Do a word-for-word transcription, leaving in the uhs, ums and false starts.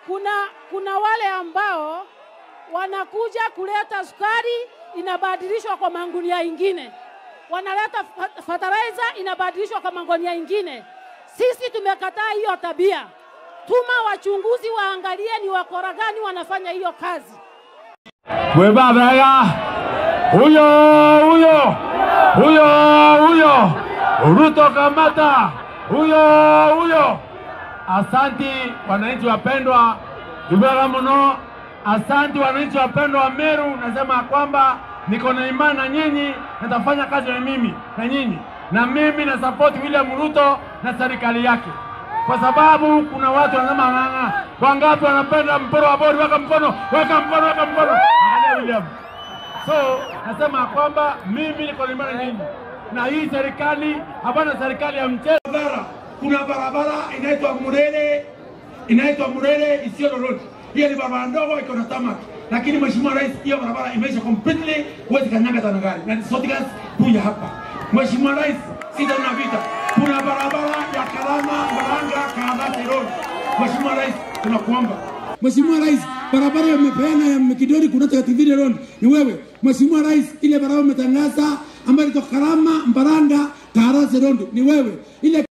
kuna kuna wale ambao wanakuja kuleta sukari inabadilishwa kwa mangunia ingine. Wanaleta fertilizer inabadilishwa kwa mangunia ingine. Sisi tumekataa hiyo tabia. Tuma wachunguzi waangalie ni wakora gani wanafanya hiyo kazi. Weba bega. Huyo huyo. Huyo huyo. Ruto kamata. Huyo huyo. Asanti wananchi wapendwa. Ibara mno. Asanti wananchi wapendwa wa Meru. Nasema kwamba niko na imani na nyinyi, nitafanya kazi na mimi na nyinyi. Na mimi na support William Ruto na serikali yake. Kwa sababu kuna watu wanasema nganga, wangapi wanapenda mporo wa bodi, weka mkono, weka mkono, weka mkono. Angalia William. So, nasema kwamba mimi niko na imani na nyinyi. Na hii serikali, hapana serikali ya mchezo. Kuna barabara inaitwa Murere, inaitwa Murere Isiolo Road. Hiyo ni barabara ndogo iko na tamak. Lakini Mheshimiwa Rais, hiyo barabara imeisha completely, huwezi kanyaga tena gari. Na sote guys kuja hapa. Mheshimiwa Rais, sita na vita. Kuna barabara ya Karama, Mbaranga, Kabati Road. Mheshimiwa Rais, tunakuomba. Mheshimiwa Rais, barabara umepeana ya Mkidori kuna T V Road ni wewe. Mheshimiwa Rais, ile barabara umetangaza ambayo itoka Karama, Mbaranga, Kabati Road ni wewe. Ile